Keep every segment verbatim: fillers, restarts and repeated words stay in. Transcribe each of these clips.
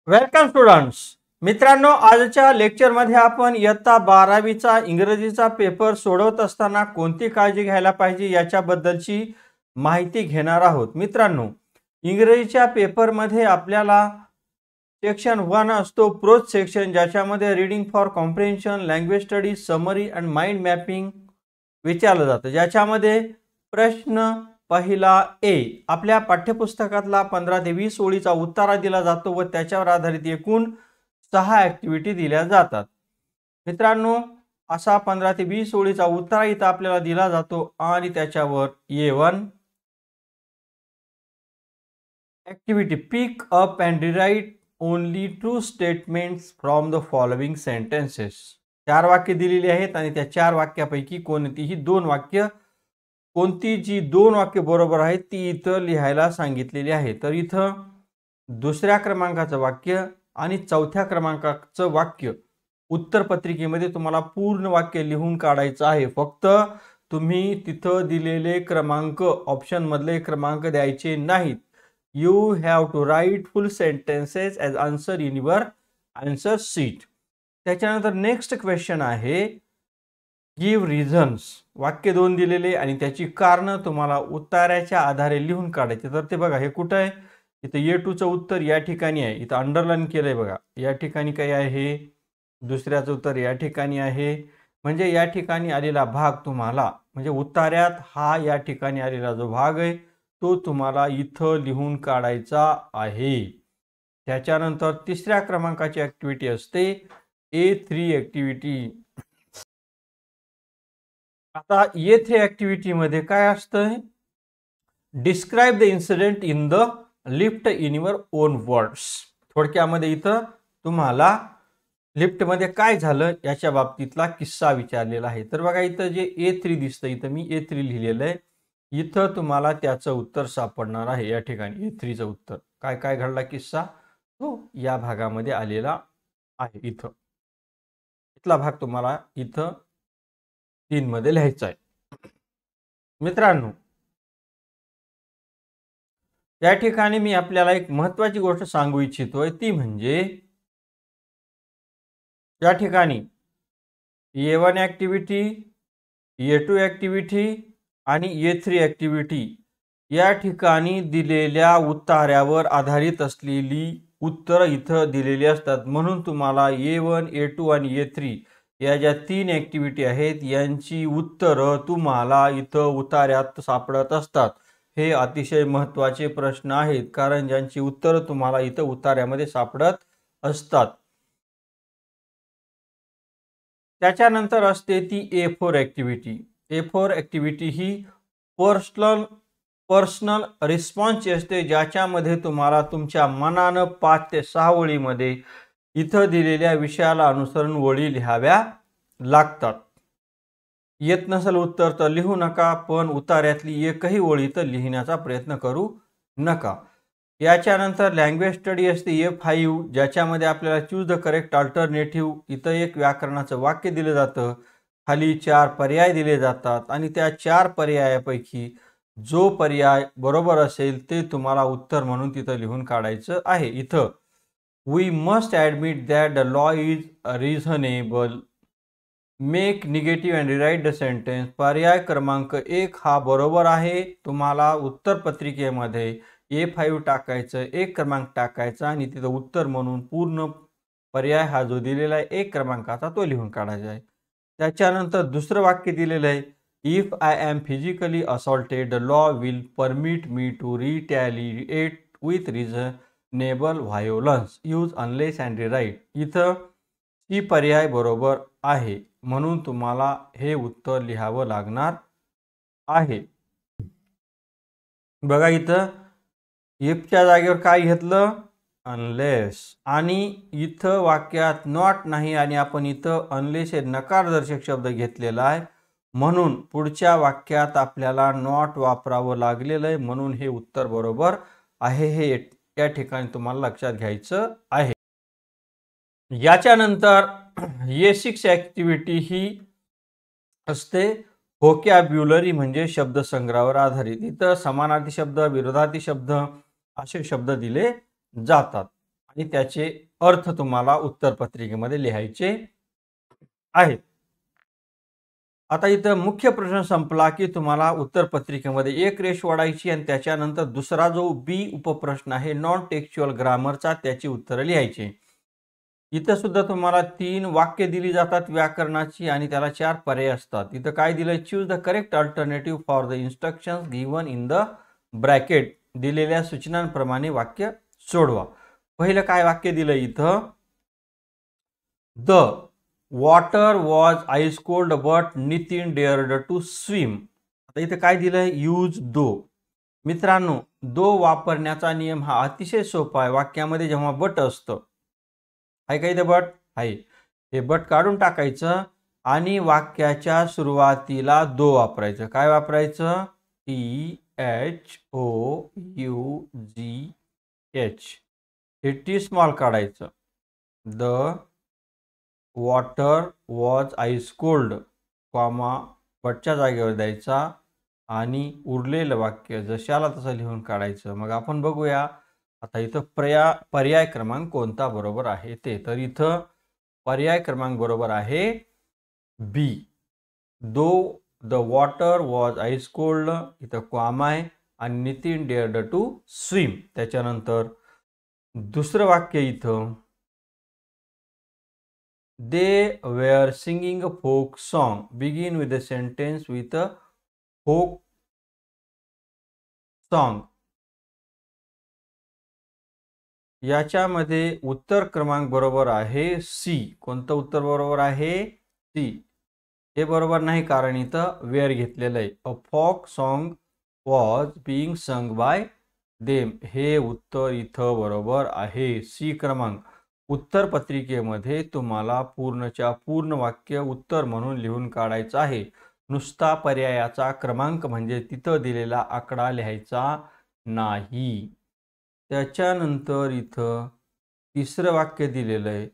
Welcome students. मित्रांनो, आजच्या लेक्चरमध्ये आपण इयत्ता बारावीचा इंग्रजीचा पेपर सोडवत असताना कोणती काळजी घ्यायला पाहिजे याच्याबद्दलची माहिती घेणार आहोत. मित्रांनो, इंग्रजीच्या पेपरमध्ये आपल्याला सेक्शन वन असतो प्रोज सेक्शन, ज्याच्यामध्ये reading for comprehension, language study, summary and mind mapping विचारलं जातं. ज्याच्यामध्ये प्रश्न पहिला ए आपल्या पाठ्यपुस्तकातला पंधरा ते वीस ओळीचा उत्तरा दिला जातो व त्याच्यावर आधारित एकूण सहा ऍक्टिव्हिटी दिल्या जातात. मित्रांनो, असा पंधरा ते वीस ओळीचा उत्तरा इथं आपल्याला दिला जातो आणि त्याच्यावर A one activity pick up and rewrite only true statements from the following sentences. चार वाक्य दिलेली आहेत आणि त्या चार वाक्यापैकी कोणतीही दोन वाक्य कोणती जी दोन वाक्य बरोबर आहेत ती इथं लिहायला सांगितलेली आहे. तर इथं दुसऱ्या क्रमांकाचं वाक्य आणि चौथ्या क्रमांकाचं वाक्य उत्तर पत्रिकेमध्ये तुम्हाला पूर्ण वाक्य लिहून काढायचं आहे. फक्त तुम्ही तिथं दिलेले क्रमांक ऑप्शन मधले क्रमांक द्यायचे नाहीत. You have to write full sentences as answer in your answer sheet. त्याच्यानंतर नेक्स्ट क्वेश्चन आहे गिव्ह रिझन्स. वाक्य दोन दिलेले आणि त्याची कारणं तुम्हाला उत्तराच्या आधारे लिहून काढायचे. तर ते बघा, हे कुठं आहे? इथं ए टूचं उत्तर या ठिकाणी आहे. इथं अंडरलाईन केलंय बघा. या ठिकाणी काय आहे? दुसऱ्याचं उत्तर या ठिकाणी आहे. म्हणजे या ठिकाणी आलेला भाग तुम्हाला, म्हणजे उत्तरात हा या ठिकाणी आलेला जो भाग आहे तो तुम्हाला इथं लिहून काढायचा आहे. त्याच्यानंतर तिसऱ्या क्रमांकाची ऍक्टिव्हिटी असते ए थ्री ऍक्टिव्हिटी. आता ए थ्री ऍक्टिव्हिटी मध्ये काय असतं? Describe the incident in the lift in your own words. थोडक्यामध्ये इथं तुम्हाला लिफ्टमध्ये काय झालं याच्या बाबतीतला किस्सा विचारलेला आहे. तर बघा, इथं जे ए थ्री दिसतं, इथं मी ए थ्री लिहिलेलं आहे. इथं तुम्हाला त्याचं उत्तर सापडणार आहे. या ठिकाणी ए थ्रीचं उत्तर काय काय घडला किस्सा तो या भागामध्ये आलेला आहे. इथं इथला भाग तुम्हाला इथं तीन मध्ये लिहायचा आहे. मित्रांनो, या ठिकाणी मी आपल्याला एक महत्त्वाची गोष्ट सांगू इच्छितोय, ती म्हणजे या ठिकाणी A one activity, A two activity आणि ए थ्री ऍक्टिव्हिटी या ठिकाणी दिलेल्या उत्तरावर आधारित असलेली उत्तर इथं दिलेली असतात. म्हणून तुम्हाला ए वन, ए टू आणि ए थ्री या ज्या तीन ऍक्टिव्हिटी आहेत यांची उत्तरं तुम्हाला इथं उतार्यात सापडत असतात. हे अतिशय महत्त्वाचे प्रश्न आहेत, कारण ज्यांची उत्तरं तुम्हाला इथं उतार्यामध्ये सापडत असतात. त्याच्यानंतर असते ती A four activity. A four activity ही पर्सनल पर्सनल रिस्पॉन्सची असते, ज्याच्यामध्ये तुम्हाला तुमच्या मनानं पाच ते सहा ओळीमध्ये इथं दिलेल्या विषयाला अनुसरून ओळी लिहाव्या लागतात. येत नसेल उत्तर तर लिहू नका, पण उतार्यातली एकही ओळी तर लिहिण्याचा प्रयत्न करू नका. याच्यानंतर लँग्वेज स्टडी असते ए फाईव्ह, ज्याच्यामध्ये आपल्याला चूज द करेक्ट अल्टरनेटिव्ह. इथं एक व्याकरणाचं वाक्य दिलं जातं, खाली चार पर्याय दिले जातात आणि त्या चार पर्यायापैकी जो पर्याय बरोबर असेल ते तुम्हाला उत्तर म्हणून तिथं लिहून काढायचं आहे. इथं we must admit that the law is reasonable. Make negative and rewrite the sentence. पर्याय क्रमांक एक हा बरोबर आहे. तुम्हाला उत्तर पत्रिकेमध्ये ए फाईव्ह टाकायचं, एक क्रमांक टाकायचा आणि तिथं उत्तर म्हणून पूर्ण पर्याय हा जो दिलेला आहे एक क्रमांकाचा तो लिहून काढायचा आहे. त्याच्यानंतर दुसरं वाक्य दिलेलं आहे if I am physically assaulted the law will permit me to retaliate with reasonable violence use unless and rewrite. इथं ही पर्याय बरोबर आहे, म्हणून तुम्हाला हे उत्तर लिहावं लागणार आहे. बघा, इथं इफच्या जागेवर काय घेतलं? अनलेस. आणि इथं वाक्यात नॉट नाही आणि आपण इथं अनलेस हे नकारदर्शक शब्द घेतलेला आहे, म्हणून पुढच्या वाक्यात आपल्याला नॉट वापरावं लागलेलं आहे. म्हणून हे उत्तर बरोबर आहे. हे या ठिकाणी तुम्हाला लक्षात घ्यायचं आहे. याच्यानंतर ए सिक्स ऍक्टिव्हिटी ही असते व्होकॅब्युलरी, म्हणजे शब्दसंग्रहावर आधारित. इथं समानार्थी शब्द, विरोधार्थी शब्द असे शब्द दिले जातात. आणि त्याचे अर्थ तुम्हाला उत्तरपत्रिकेमध्ये लिहायचे आहेत. आता इथं मुख्य प्रश्न संपला की तुम्हाला उत्तरपत्रिकेमध्ये एक रेष ओढायची आणि त्याच्यानंतर दुसरा जो बी उपप्रश्न आहे नॉन टेक्स्च्युअल ग्रामरचा त्याची उत्तरं लिहायची. इथं सुद्धा तुम्हाला तीन वाक्य दिली जातात व्याकरणाची आणि त्याला चार पर्याय असतात. इथं काय दिलंय, choose the correct alternative for the instructions given in the bracket. दिलेल्या सूचनांप्रमाणे वाक्य सोडवा. पहिलं काय वाक्य दिलंय इथं, the water was ice cold but Nitin dared to swim. आता इथं काय दिलंय, यूज दो. मित्रांनो, दो वापरण्याचा नियम हा अतिशय सोपा आहे. वाक्यामध्ये जेव्हा बट असतं, आहे का इथं बट आहे, हे बट काढून टाकायचं आणि वाक्याच्या सुरुवातीला दो वापरायचं. काय वापरायचं, T H O U G H. हे टी स्मॉल काढायचं. The water was ice cold comma बटच्या जागेवर द्यायचा आणि उरलेलं वाक्य जशाला तसं लिहून काढायचं. मग आपण बघूया आता इथं पर्याय पर्याय क्रमांक कोणता बरोबर आहे ते. तर इथं पर्याय क्रमांक बरोबर आहे B. Though the water was ice cold, इथं कॉमा आहे आणि नितीन डेअर्ड टू स्विम. त्याच्यानंतर दुसरं वाक्य इथं, they were singing a folk song, begin with the sentence with a folk song. याच्यामध्ये उत्तर क्रमांक बरोबर आहे सी. कोणतं उत्तर बरोबर आहे, सी. हे बरोबर नाही कारण इथं वेअर घेतलेलं आहे. A folk song was being sung by them. हे उत्तर इथं बरोबर आहे, सी क्रमांक. उत्तरपत्रिकेमध्ये तुम्हाला पूर्णच्या पूर्ण वाक्य उत्तर म्हणून लिहून काढायचं आहे. नुसता पर्यायाचा क्रमांक म्हणजे तिथं दिलेला आकडा लिहायचा नाही. त्याच्यानंतर इथं तिसरं वाक्य दिलेलं आहे,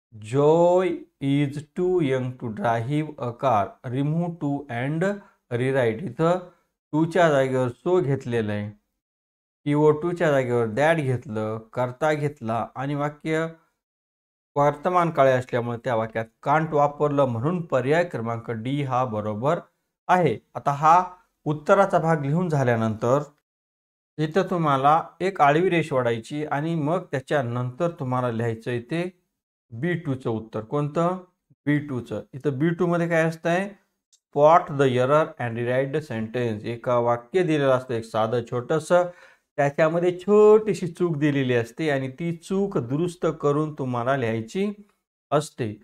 Joy is too young to drive a car, remove too and rewrite. इथं टूच्या जागेवर सो घेतलेलं आहे, टीओ टूच्या जागेवर दॅट घेतलं, करता घेतला आणि वाक्य वर्तमान काळे असल्यामुळे त्या वाक्यात कांट वापरलं म्हणून पर्याय क्रमांक डी हा बरोबर आहे. आता हा उत्तराचा भाग लिहून झाल्यानंतर इथं तुम्हाला एक आडवी रेष ओढायची आणि मग त्याच्यानंतर तुम्हाला लिहायचं इथे बी टूचं उत्तर. कोणतं, बी टूचं. इथं बी टू मध्ये काय असतंय, spot the error and rewrite the sentence. एका वाक्य दिलेलं असतं एक साधं छोटंसं, त्याच्यामध्ये छोटीशी चूक दिलेली असते आणि ती चूक दुरुस्त करून तुम्हाला लिहायची असते.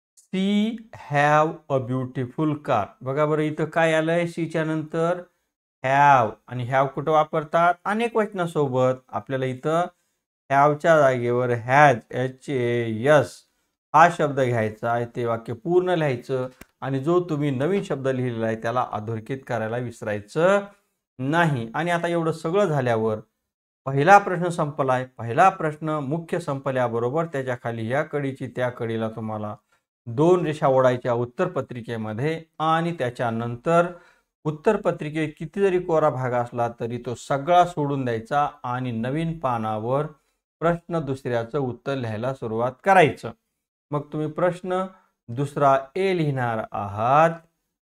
She have a beautiful car. बघा बरं इथं काय आलंय, सीच्या नंतर हॅव, आणि हॅव कुठं वापरतात, अनेक वचनासोबत. आपल्याला इथं हॅवच्या जागेवर हॅज, एच ए एस हा शब्द घ्यायचा आहे. ते वाक्य पूर्ण लिहायचं आणि जो तुम्ही नवीन शब्द लिहिलेला आहे त्याला अधोरेखित करायला विसरायचं नाही. आणि आता एवढं सगळं झाल्यावर पहिला प्रश्न संपलाय. पहिला प्रश्न मुख्य संपल्याबरोबर त्याच्या खाली या कडीची त्या कडीला तुम्हाला दोन रेषा ओढायच्या उत्तरपत्रिकेमध्ये आणि त्याच्यानंतर उत्तरपत्रिकेत किती जरी कोरा भाग असला तरी तो सगळा सोडून द्यायचा आणि नवीन पानावर प्रश्न दुसऱ्याचं उत्तर लिहायला सुरुवात करायचं. मग तुम्ही प्रश्न दुसरा ए लिहिणार आहात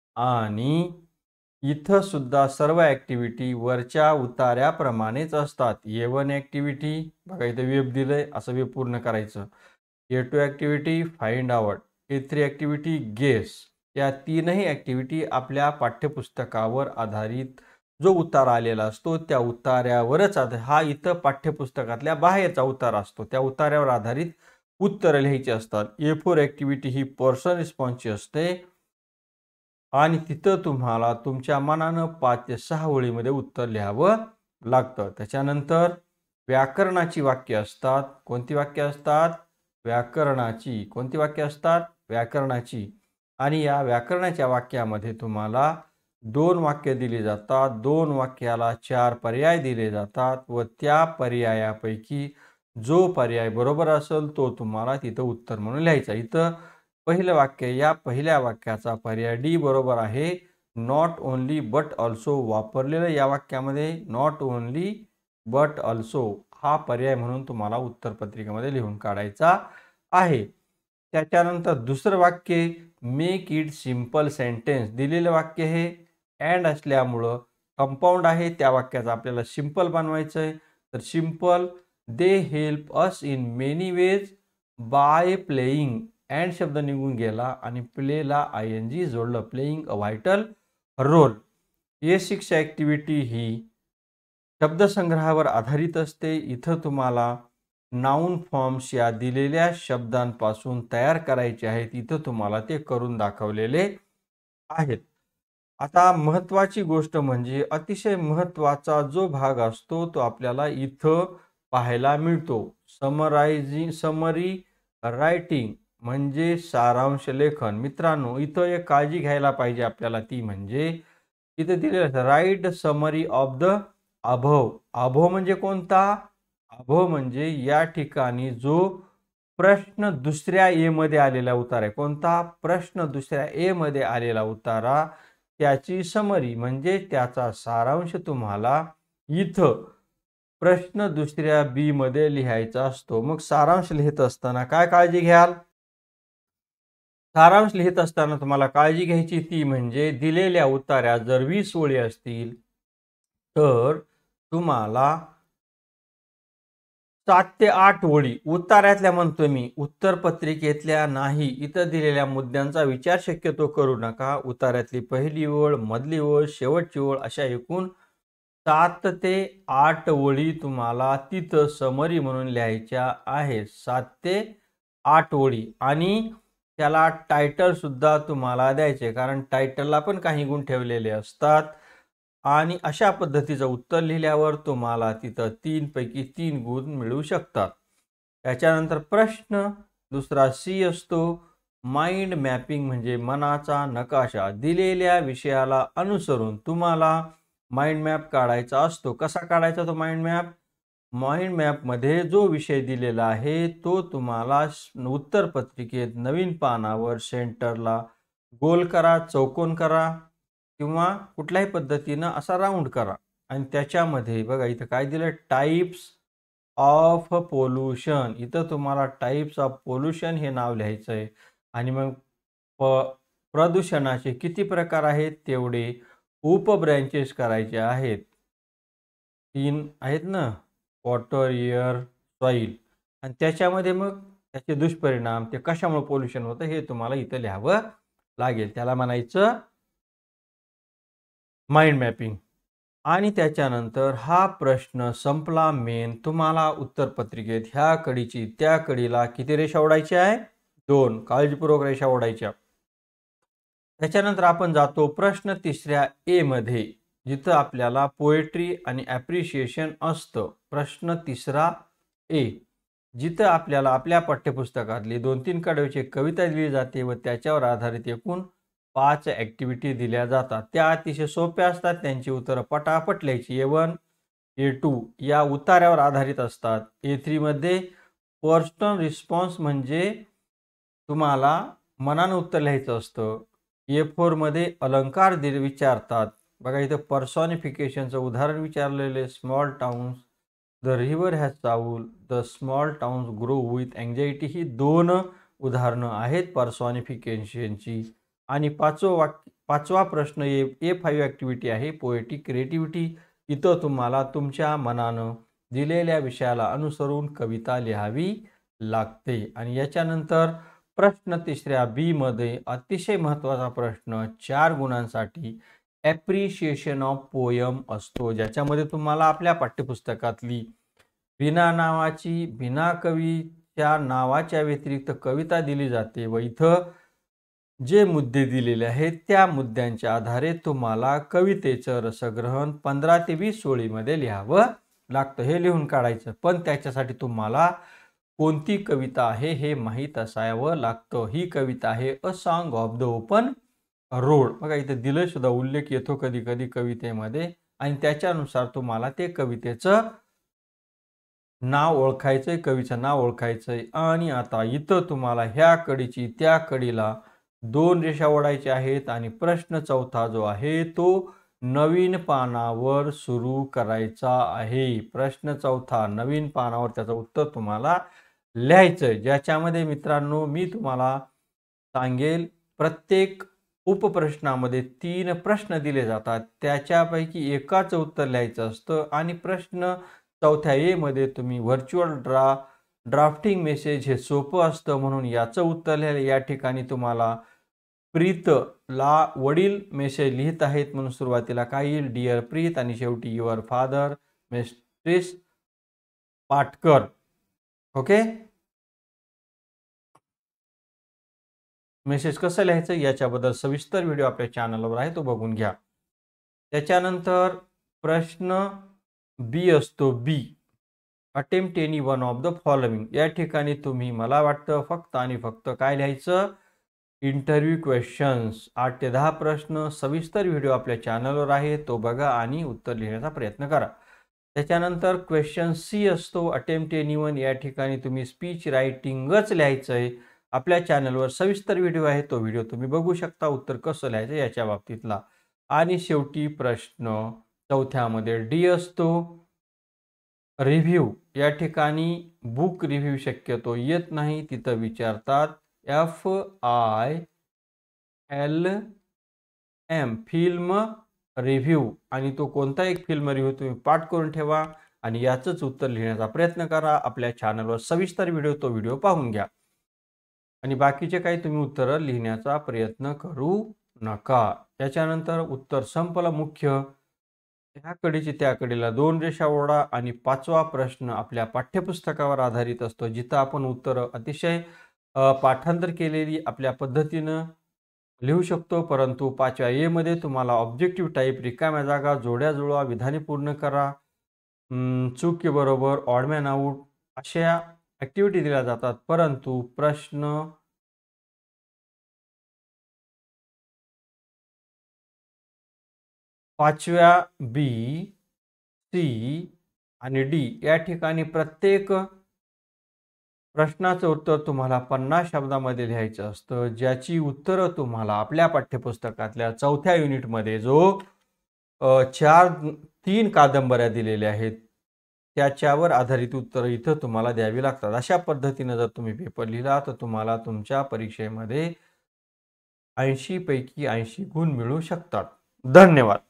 आणि इथं सुद्धा सर्व ॲक्टिव्हिटी वरच्या उतार्याप्रमाणेच असतात. ए वन ॲक्टिव्हिटी बघा इथं वेब दिलंय, असं वेब पूर्ण करायचं. A two activity find out, A three activity guess. या तीनही ॲक्टिव्हिटी आपल्या पाठ्यपुस्तकावर आधारित जो उतार आलेला असतो त्या उतार्यावरच हा इथं पाठ्यपुस्तकातल्या बाहेरचा उतार असतो, त्या उतार्यावर आधारित उत्तर लिहायची असतात. ए फोर ॲक्टिव्हिटी ही पर्सन रिस्पॉन्सची असते आणि तिथं तुम्हाला तुमच्या मनानं पाच ते सहा ओळीमध्ये उत्तर लिहावं लागतं. त्याच्यानंतर व्याकरणाची वाक्य असतात. कोणती वाक्य असतात, व्याकरणाची. कोणती वाक्य असतात, व्याकरणाची. आणि या व्याकरणाच्या वाक्यामध्ये तुम्हाला दोन वाक्य दिली जातात. दोन वाक्याला चार पर्याय दिले जातात व त्या पर्यायापैकी जो पर्याय बरोबर असेल तो तुम्हाला तिथं उत्तर म्हणून लिहायचा. इथं पहिलं वाक्य, या पहिल्या वाक्याचा पर्याय डी बरोबर आहे. नॉट ओनली बट ऑल्सो वापरलेलं या वाक्यामध्ये नॉट ओनली बट ऑल्सो हा पर्याय म्हणून तुम्हाला उत्तरपत्रिकेमध्ये लिहून काढायचा आहे. त्याच्यानंतर दुसरं वाक्य, मेक इट सिंपल सेंटेन्स. दिलेलं वाक्य हे अँड असल्यामुळं कंपाऊंड आहे, त्या वाक्याचं आपल्याला सिंपल बनवायचं आहे. तर simple, they help us in many ways by playing. And शब्द निघून गेला आणि प्लेला आय एन जी जोडलं, playing a vital role. A six activity ही शब्दसंग्रहावर आधारित असते. इथं तुम्हाला नाऊन फॉर्म्स या दिलेल्या शब्दांपासून तयार करायचे आहेत. इथं तुम्हाला ते करून दाखवलेले आहेत. आता महत्त्वाची गोष्ट म्हणजे अतिशय महत्त्वाचा जो भाग असतो तो आपल्याला इथं पाहायला मिळतो. समरायझिंग समरी रायटिंग म्हणजे सारांश लेखन. मित्रांनो, इथं एक काळजी घ्यायला पाहिजे आपल्याला, ती म्हणजे इथं दिलेलं write summary of the above. Above म्हणजे कोणता? अभव म्हणजे या ठिकाणी जो प्रश्न दुसऱ्या ए मध्ये आलेला उतारा आहे. कोणता? प्रश्न दुसऱ्या ए मध्ये आलेला उतारा, त्याची समरी म्हणजे त्याचा सारांश तुम्हाला इथं प्रश्न दुसऱ्या बी मध्ये लिहायचा असतो. मग सारांश लिहित असताना काय काळजी घ्याल? सारांश लिहित असताना तुम्हाला काळजी घ्यायची ती म्हणजे दिलेल्या उतार्या जर वीस ओळी असतील तर तुम्हाला सात ते आठ ओळी उतार्यातल्या म्हणतोय मी, उत्तरपत्रिकेतल्या नाही. इथं दिलेल्या मुद्द्यांचा विचार शक्यतो करू नका. उतार्यातली पहिली ओळ, मधली ओळ, शेवटची ओळ अशा एकूण सात ते आठ ओळी तुम्हाला तिथं समरी म्हणून लिहायच्या आहेत. सात ते आठ ओळी. आणि त्याला टायटल सुद्धा तुम्हाला द्यायचे, कारण टायटलला पण काही गुण ठेवलेले असतात. आणि अशा पद्धतीचं उत्तर लिहिल्यावर तुम्हाला तिथं तीन पैकी तीन गुण मिळू शकतात. त्याच्यानंतर प्रश्न दुसरा सी असतो, माइंड मॅपिंग म्हणजे मनाचा नकाशा. दिलेल्या विषयाला अनुसरून तुम्हाला माइंड मॅप काढायचा असतो. कसा काढायचा तो माइंड मॅप? माइंड मॅपमध्ये जो विषय दिलेला आहे तो तुम्हाला उत्तरपत्रिकेत नवीन पानावर सेंटरला गोल करा, चौकोन करा किंवा कुठल्याही पद्धतीनं असा राऊंड करा. आणि त्याच्यामध्ये बघा इथं काय दिलं, टाइप्स ऑफ पोल्युशन. इथं तुम्हाला टाइप्स ऑफ पोल्युशन हे नाव लिहायचं आहे. आणि मग प प्रदूषणाचे किती प्रकार आहेत तेवढे उपब्रँचेस करायचे आहेत. तीन आहेत ना, वॉटर, एअर, सॉईल. आणि त्याच्यामध्ये मग त्याचे दुष्परिणाम, ते कशामुळे पोल्युशन होतं हे तुम्हाला इथं लिहावं लागेल. त्याला म्हणायचं माइंड मॅपिंग. आणि त्याच्यानंतर हा प्रश्न संपला मेन. तुम्हाला उत्तरपत्रिकेत ह्या कडीची त्या कडीला किती रेषा ओढायच्या आहे? दोन. काळजीपूर्वक रेषा ओढायच्या. त्याच्यानंतर आपण जातो प्रश्न तिसऱ्या ए मध्ये, जिथं आपल्याला पोएट्री आणि ॲप्रिशिएशन असतं. प्रश्न तिसरा ए, जिथं आपल्याला आपल्या पाठ्यपुस्तकातली दोन तीन कडव्याची कविता दिली जाते व त्याच्यावर आधारित एकूण पाच ॲक्टिव्हिटी दिल्या जातात. त्या अतिशय सोप्या असतात. त्यांची उत्तरं पटापट लिहायची. ए वन, ए टू या उतार्यावर आधारित असतात. ए थ्रीमध्ये पर्सनल रिस्पॉन्स म्हणजे तुम्हाला मनानं उत्तर लिहायचं असतं. ए फोरमध्ये अलंकार दिले विचारतात. बघा इथं पर्सॉनिफिकेशनचं उदाहरण विचारलेले, small towns, the river has चाऊल, the small towns grow with anxiety. ही दोन उदाहरणं आहेत पर्सॉनिफिकेशनची. आणि पाचवं वाक्य पाचवा प्रश्न ए ए फाईव्ह ॲक्टिव्हिटी आहे पोएटिक क्रिएटिव्हिटी. इथं तुम्हाला तुमच्या मनानं दिलेल्या विषयाला अनुसरून कविता लिहावी लागते. आणि याच्यानंतर प्रश्न तिसऱ्या बी मध्ये अतिशय महत्त्वाचा प्रश्न चार गुणांसाठी ॲप्रिशिएशन ऑफ पोयम असतो, ज्याच्यामध्ये तुम्हाला आपल्या पाठ्यपुस्तकातली बिना नावाची, बिना कवीच्या नावाच्या व्यतिरिक्त कविता दिली जाते व इथं जे मुद्दे दिलेले आहेत त्या मुद्द्यांच्या आधारे तुम्हाला कवितेचं रसग्रहण पंधरा ते वीस ओळीमध्ये लिहावं लागतं. हे लिहून काढायचं, पण त्याच्यासाठी तुम्हाला कोणती कविता आहे हे माहीत असावं लागतं. ही कविता आहे a song of the open road. बघा इथं दिलं सुद्धा उल्लेख येतो कधी कधी कवितेमध्ये, आणि त्याच्यानुसार तुम्हाला ते कवितेचं नाव ओळखायचंय, कवीचं नाव ओळखायचंय. आणि आता इथं तुम्हाला ह्या कडीची त्या कडीला दोन रेषा ओढायच्या आहेत. आणि प्रश्न चौथा जो आहे तो नवीन पानावर सुरू करायचा आहे. प्रश्न चौथा नवीन पानावर त्याचं उत्तर तुम्हाला लिहायचं, ज्याच्यामध्ये मित्रांनो मी तुम्हाला सांगेल प्रत्येक उपप्रश्नामध्ये तीन प्रश्न दिले जातात, त्याच्यापैकी एकाचं उत्तर लिहायचं असतं आणि प्रश्न चौथ्या ए मध्ये तुम्ही व्हर्च्युअल ड्रा ड्राफ्टिंग मेसेज हे सोपं असतं म्हणून याचं उत्तर लिहायला या ठिकाणी तुम्हाला प्रीतला वडील मेसेज लिहित आहेत म्हणून सुरुवातीला काय येईल, डिअर प्रीत, आणि शेवटी your father mistress Patkar. Okay, message कसं लिहायचं याच्याबद्दल सविस्तर व्हिडिओ आपल्या चॅनलवर आहे, तो बघून घ्या. त्याच्यानंतर प्रश्न बी असतो, B attempt any one of the following. या ठिकाणी तुम्ही मला वाटतं फक्त आणि फक्त काय लिहायचं, इंटरव्ह्यू क्वेश्चन्स. आठ ते दहा प्रश्न सविस्तर व्हिडिओ आपल्या चॅनलवर आहे, तो बघा आणि उत्तर लिहिण्याचा प्रयत्न करा. त्याच्यानंतर क्वेश्चन सी असतो अटेम्प्ट एनी वन. या ठिकाणी तुम्ही स्पीच रायटिंगच लिहायचं आहे. आपल्या चॅनलवर सविस्तर व्हिडिओ आहे, तो व्हिडिओ तुम्ही बघू शकता उत्तर कसं लिहायचं याच्या बाबतीतला. आणि शेवटी प्रश्न चौथ्यामध्ये डी असतो रिव्ह्यू. या ठिकाणी बुक रिव्ह्यू शक्यतो येत नाही, तिथं विचारतात F I L M film review, आणि तो कोणता एक फिल्म रिव्ह्यू तुम्ही पाठ करून ठेवा आणि याचंच उत्तर लिहिण्याचा प्रयत्न करा. आपल्या चॅनलवर सविस्तर व्हिडिओ, तो व्हिडिओ पाहून घ्या आणि बाकीचे काही तुम्ही उत्तरं लिहिण्याचा प्रयत्न करू नका. त्याच्यानंतर उत्तर संपलं मुख्य, ह्या कडेची त्या कडेला दोन रेषा ओढा आणि पाचवा प्रश्न आपल्या पाठ्यपुस्तकावर आधारित असतो, जिथं आपण उत्तरं अतिशय पाठांतर केलेली आपल्या पद्धतीनं लिहू शकतो. परंतु पाचव्या ए मध्ये तुम्हाला ऑब्जेक्टिव्ह टाईप, रिकाम्या जागा, जोड्या जुळवा, विधाने पूर्ण करा, चूक की बरोबर, ऑडमॅन आऊट अशा ॲक्टिव्हिटी दिल्या जातात. परंतु प्रश्न पाचव्या बी, सी आणि डी या ठिकाणी प्रत्येक प्रश्नाचं उत्तर तुम्हाला पन्नास शब्दामध्ये लिहायचं असतं, ज्याची उत्तरं तुम्हाला आपल्या पाठ्यपुस्तकातल्या चौथ्या युनिटमध्ये जो चार तीन कादंबऱ्या दिलेल्या आहेत त्याच्यावर आधारित उत्तरं इथं तुम्हाला द्यावी लागतात. अशा पद्धतीनं जर तुम्ही पेपर लिहिला तर तुम्हाला तुमच्या परीक्षेमध्ये ऐंशी पैकी ऐंशी गुण मिळू शकतात. धन्यवाद.